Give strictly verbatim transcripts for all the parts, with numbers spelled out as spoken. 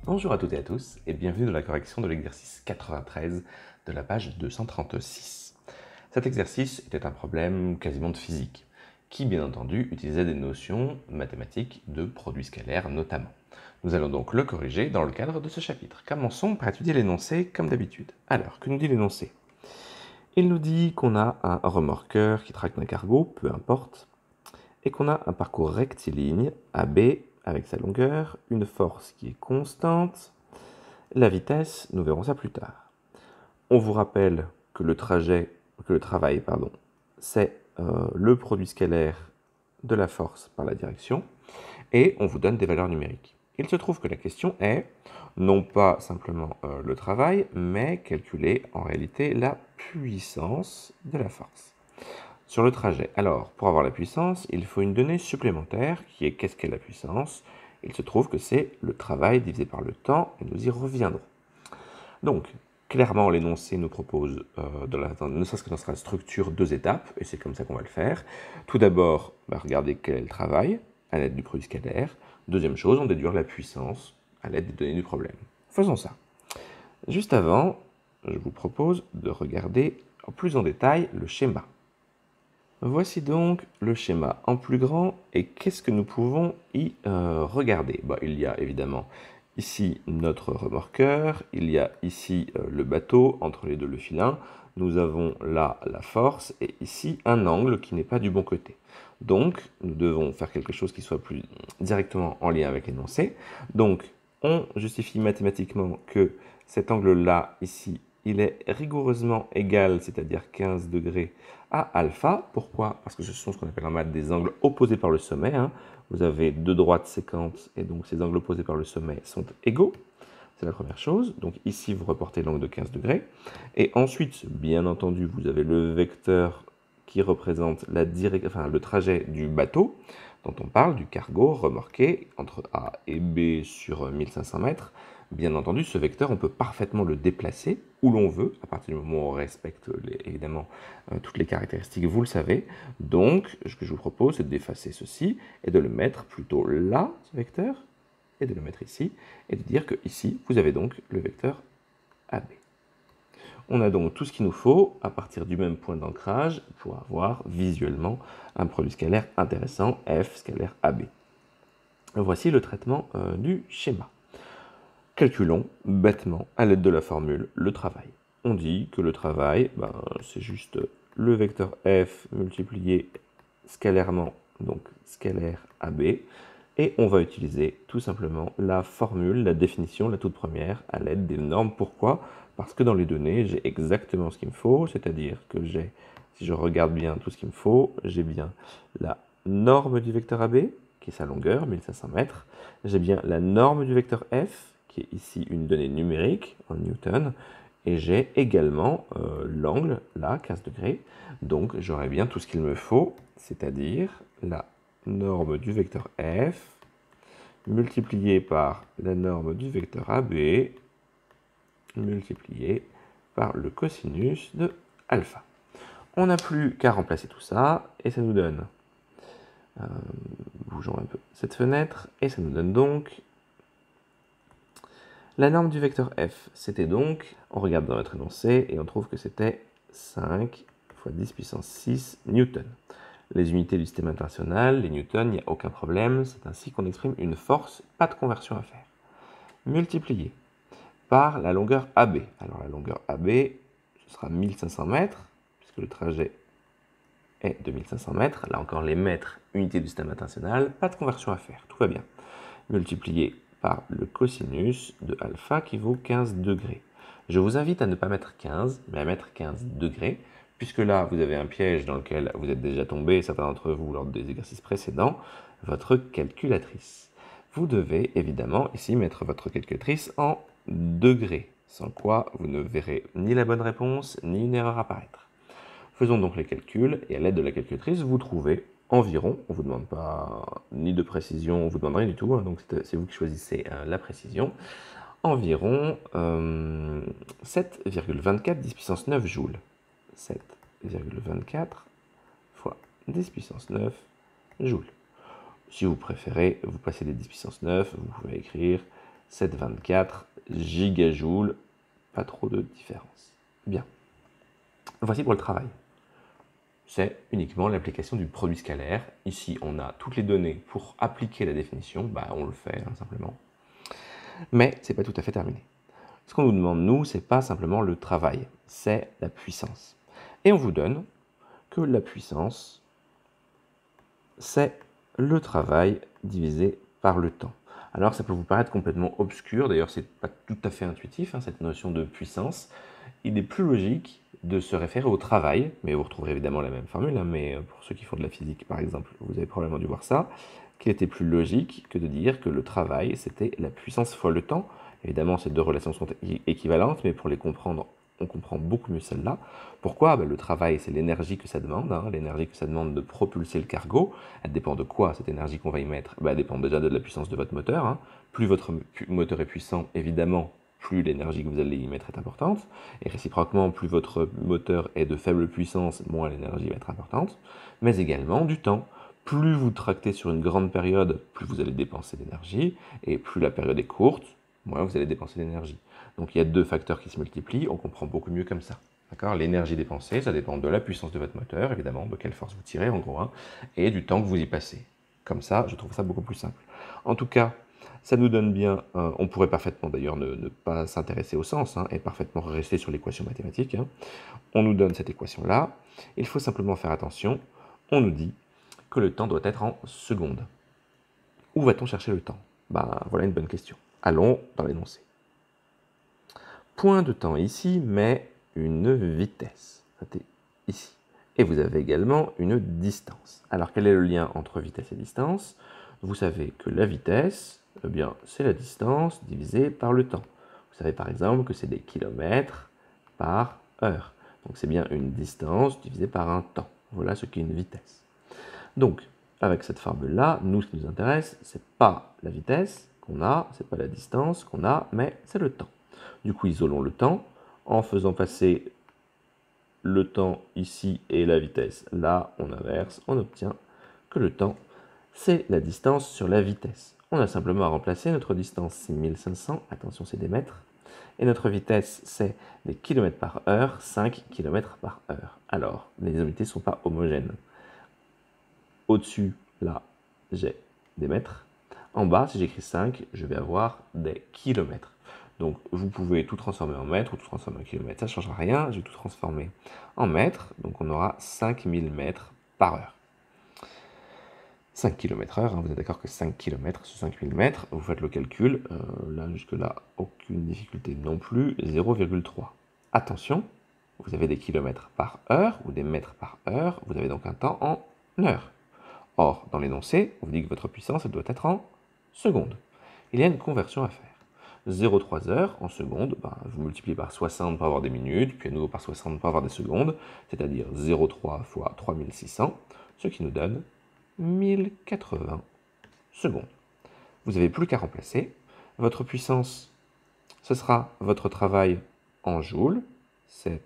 Bonjour à toutes et à tous et bienvenue dans la correction de l'exercice quatre-vingt-treize de la page deux cent trente-six. Cet exercice était un problème quasiment de physique, qui bien entendu utilisait des notions mathématiques de produits scalaires notamment. Nous allons donc le corriger dans le cadre de ce chapitre. Commençons par étudier l'énoncé comme d'habitude. Alors, que nous dit l'énoncé? Il nous dit qu'on a un remorqueur qui traque un cargo, peu importe, et qu'on a un parcours rectiligne, A B, avec sa longueur, une force qui est constante, la vitesse, nous verrons ça plus tard. On vous rappelle que le trajet, que le travail, pardon, c'est euh, le produit scalaire de la force par la direction, et on vous donne des valeurs numériques. Il se trouve que la question est, non pas simplement euh, le travail, mais calculer en réalité la puissance de la force. Sur le trajet, alors, pour avoir la puissance, il faut une donnée supplémentaire, qui est qu'est-ce qu'est la puissance? Il se trouve que c'est le travail divisé par le temps, et nous y reviendrons. Donc, clairement, l'énoncé nous propose, euh, dans la, dans, ne serait-ce que dans sa structure, deux étapes, et c'est comme ça qu'on va le faire. Tout d'abord, bah, regarder quel est le travail, à l'aide du produit scalaire. Deuxième chose, on déduire la puissance, à l'aide des données du problème. Faisons ça. Juste avant, je vous propose de regarder en plus en détail le schéma. Voici donc le schéma en plus grand, et qu'est-ce que nous pouvons y euh, regarder? Bah, il y a évidemment ici notre remorqueur, il y a ici euh, le bateau, entre les deux le filin, nous avons là la force, et ici un angle qui n'est pas du bon côté. Donc, nous devons faire quelque chose qui soit plus directement en lien avec l'énoncé. Donc, on justifie mathématiquement que cet angle-là, ici, il est rigoureusement égal, c'est-à-dire quinze degrés, à alpha. Pourquoi? Parce que ce sont ce qu'on appelle en maths des angles opposés par le sommet. Hein. Vous avez deux droites séquentes, et donc ces angles opposés par le sommet sont égaux. C'est la première chose. Donc ici, vous reportez l'angle de quinze degrés. Et ensuite, bien entendu, vous avez le vecteur qui représente la direct... enfin, le trajet du bateau, dont on parle, du cargo remorqué entre A et B sur mille cinq cents mètres. Bien entendu, ce vecteur, on peut parfaitement le déplacer où l'on veut, à partir du moment où on respecte les, évidemment euh, toutes les caractéristiques, vous le savez. Donc, ce que je vous propose, c'est d'effacer ceci et de le mettre plutôt là, ce vecteur, et de le mettre ici, et de dire que ici, vous avez donc le vecteur A B. On a donc tout ce qu'il nous faut à partir du même point d'ancrage pour avoir visuellement un produit scalaire intéressant, F scalaire A B. Voici le traitement euh, du schéma. Calculons bêtement, à l'aide de la formule, le travail. On dit que le travail, ben, c'est juste le vecteur F multiplié scalairement, donc scalaire A B, et on va utiliser tout simplement la formule, la définition, la toute première, à l'aide des normes. Pourquoi? Parce que dans les données, j'ai exactement ce qu'il me faut, c'est-à-dire que j'ai, si je regarde bien tout ce qu'il me faut, j'ai bien la norme du vecteur A B, qui est sa longueur, mille cinq cents mètres, j'ai bien la norme du vecteur F, qui est ici une donnée numérique en newton, et j'ai également euh, l'angle, là, quinze degrés, donc j'aurai bien tout ce qu'il me faut, c'est-à-dire la norme du vecteur F multiplié par la norme du vecteur A B multiplié par le cosinus de alpha. On n'a plus qu'à remplacer tout ça, et ça nous donne, euh, bougeons un peu cette fenêtre, et ça nous donne donc la norme du vecteur f. C'était donc, on regarde dans notre énoncé, et on trouve que c'était cinq fois dix puissance six newtons. Les unités du système international, les newtons, il n'y a aucun problème, c'est ainsi qu'on exprime une force, pas de conversion à faire. Multiplié par la longueur A B. Alors la longueur A B, ce sera mille cinq cents mètres, puisque le trajet est de mille cinq cents mètres. Là encore, les mètres, unité du système international, pas de conversion à faire, tout va bien. Multiplié par le cosinus de alpha qui vaut quinze degrés. Je vous invite à ne pas mettre quinze, mais à mettre quinze degrés, puisque là, vous avez un piège dans lequel vous êtes déjà tombé, certains d'entre vous, lors des exercices précédents, votre calculatrice. Vous devez évidemment ici mettre votre calculatrice en degrés, sans quoi vous ne verrez ni la bonne réponse, ni une erreur apparaître. Faisons donc les calculs, et à l'aide de la calculatrice, vous trouvez environ, on ne vous demande pas ni de précision, on ne vous demande rien du tout, hein, donc c'est vous qui choisissez hein, la précision, environ euh, sept virgule vingt-quatre dix puissance neuf joules. sept virgule vingt-quatre fois dix puissance neuf joules. Si vous préférez, vous passez les dix puissance neuf, vous pouvez écrire sept virgule vingt-quatre gigajoules, pas trop de différence. Bien. Voici pour le travail. C'est uniquement l'application du produit scalaire. Ici, on a toutes les données pour appliquer la définition. Bah, on le fait, hein, simplement. Mais ce n'est pas tout à fait terminé. Ce qu'on nous demande, nous, ce n'est pas simplement le travail, c'est la puissance. Et on vous donne que la puissance, c'est le travail divisé par le temps. Alors ça peut vous paraître complètement obscur, d'ailleurs c'est pas tout à fait intuitif, hein, cette notion de puissance. Il est plus logique de se référer au travail, mais vous retrouverez évidemment la même formule, hein, mais pour ceux qui font de la physique par exemple, vous avez probablement dû voir ça, qu'il était plus logique que de dire que le travail c'était la puissance fois le temps. Évidemment ces deux relations sont équivalentes, mais pour les comprendre, on comprend beaucoup mieux celle-là. Pourquoi? Ben, le travail, c'est l'énergie que ça demande, hein, l'énergie que ça demande de propulser le cargo. Elle dépend de quoi, cette énergie qu'on va y mettre? Ben, elle dépend déjà de la puissance de votre moteur. Hein. Plus votre moteur est puissant, évidemment, plus l'énergie que vous allez y mettre est importante. Et réciproquement, plus votre moteur est de faible puissance, moins l'énergie va être importante. Mais également du temps. Plus vous tractez sur une grande période, plus vous allez dépenser d'énergie. Et plus la période est courte, moins vous allez dépenser d'énergie. Donc il y a deux facteurs qui se multiplient, on comprend beaucoup mieux comme ça. L'énergie dépensée, ça dépend de la puissance de votre moteur, évidemment, de quelle force vous tirez en gros, hein, et du temps que vous y passez. Comme ça, je trouve ça beaucoup plus simple. En tout cas, ça nous donne bien, euh, on pourrait parfaitement d'ailleurs ne, ne pas s'intéresser au sens, hein, et parfaitement rester sur l'équation mathématique. Hein. On nous donne cette équation-là, il faut simplement faire attention, on nous dit que le temps doit être en secondes. Où va-t-on chercher le temps? Ben, voilà une bonne question. Allons dans l'énoncé. Point de temps ici, mais une vitesse. C'était ici. Et vous avez également une distance. Alors, quel est le lien entre vitesse et distance? Vous savez que la vitesse, eh bien, c'est la distance divisée par le temps. Vous savez par exemple que c'est des kilomètres par heure. Donc, c'est bien une distance divisée par un temps. Voilà ce qu'est une vitesse. Donc, avec cette formule-là, nous, ce qui nous intéresse, c'est pas la vitesse qu'on a, c'est pas la distance qu'on a, mais c'est le temps. Du coup, isolons le temps en faisant passer le temps ici et la vitesse là, on inverse, on obtient que le temps, c'est la distance sur la vitesse. On a simplement à remplacer notre distance, c'est mille cinq cents, attention, c'est des mètres, et notre vitesse, c'est des kilomètres par heure, cinq kilomètres par heure. Alors, les unités ne sont pas homogènes. Au-dessus, là, j'ai des mètres. En bas, si j'écris cinq, je vais avoir des kilomètres. Donc, vous pouvez tout transformer en mètres ou tout transformer en kilomètres. Ça ne changera rien, je vais tout transformer en mètres. Donc, on aura cinq mille mètres par heure. cinq kilomètres heure, hein, vous êtes d'accord que cinq kilomètres, c'est cinq mille mètres. Vous faites le calcul. Euh, là, jusque-là, aucune difficulté non plus. zéro virgule trois. Attention, vous avez des kilomètres par heure ou des mètres par heure. Vous avez donc un temps en heure. Or, dans l'énoncé, on vous dit que votre puissance, elle doit être en secondes. Il y a une conversion à faire. zéro virgule trois heures en secondes, ben, vous multipliez par soixante pour avoir des minutes, puis à nouveau par soixante pour avoir des secondes, c'est-à-dire zéro virgule trois fois trois mille six cents, ce qui nous donne mille quatre-vingts secondes. Vous n'avez plus qu'à remplacer. Votre puissance, ce sera votre travail en joules, sept,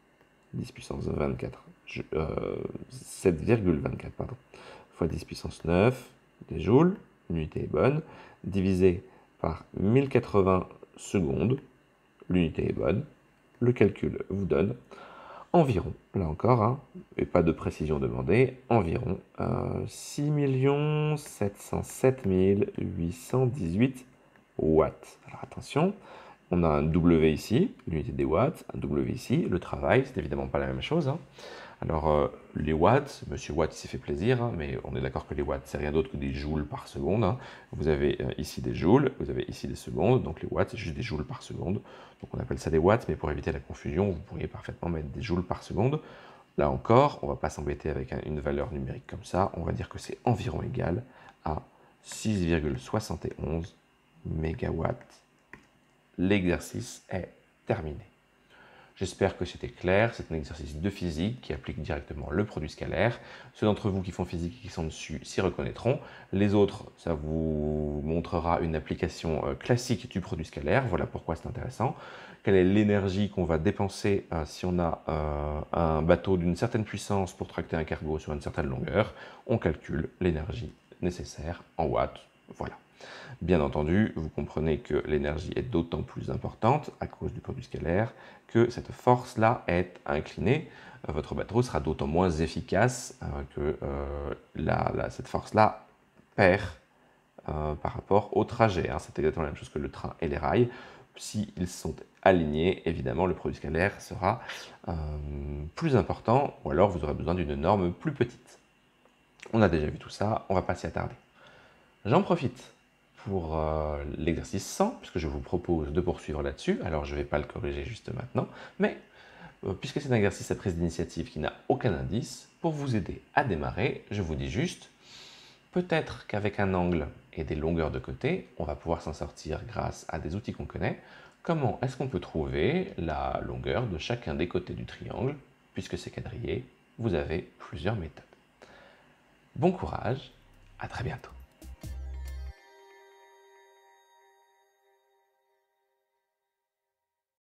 dix puissance vingt-quatre, euh, sept virgule vingt-quatre, pardon, fois dix puissance neuf, des joules, l'unité est bonne, divisé par mille quatre-vingts secondes, l'unité est bonne, le calcul vous donne environ, là encore, hein, et pas de précision demandée, environ euh, six millions sept cent sept mille huit cent dix-huit watts. Alors attention, on a un W ici, l'unité des watts, un W ici, le travail, c'est évidemment pas la même chose. Hein. Alors, euh, les watts, monsieur Watt s'est fait plaisir, hein, mais on est d'accord que les watts, c'est rien d'autre que des joules par seconde. Hein. Vous avez euh, ici des joules, vous avez ici des secondes, donc les watts, c'est juste des joules par seconde. Donc on appelle ça des watts, mais pour éviter la confusion, vous pourriez parfaitement mettre des joules par seconde. Là encore, on ne va pas s'embêter avec un, une valeur numérique comme ça, on va dire que c'est environ égal à six virgule soixante et onze mégawatts. L'exercice est terminé. J'espère que c'était clair, c'est un exercice de physique qui applique directement le produit scalaire. Ceux d'entre vous qui font physique et qui sont dessus s'y reconnaîtront. Les autres, ça vous montrera une application classique du produit scalaire. Voilà pourquoi c'est intéressant. Quelle est l'énergie qu'on va dépenser euh, si on a euh, un bateau d'une certaine puissance pour tracter un cargo sur une certaine longueur. On calcule l'énergie nécessaire en watts. Voilà. Bien entendu, vous comprenez que l'énergie est d'autant plus importante à cause du produit scalaire que cette force-là est inclinée. Votre bateau sera d'autant moins efficace euh, que euh, la, la, cette force-là perd euh, par rapport au trajet. Hein. C'est exactement la même chose que le train et les rails. S'ils sont alignés, évidemment, le produit scalaire sera euh, plus important, ou alors vous aurez besoin d'une norme plus petite. On a déjà vu tout ça, on ne va pas s'y attarder. J'en profite pour euh, l'exercice cent, puisque je vous propose de poursuivre là-dessus. Alors, je ne vais pas le corriger juste maintenant, mais euh, puisque c'est un exercice à prise d'initiative qui n'a aucun indice, pour vous aider à démarrer, je vous dis juste, peut-être qu'avec un angle et des longueurs de côté, on va pouvoir s'en sortir grâce à des outils qu'on connaît. Comment est-ce qu'on peut trouver la longueur de chacun des côtés du triangle? Puisque c'est quadrillé, vous avez plusieurs méthodes. Bon courage, à très bientôt.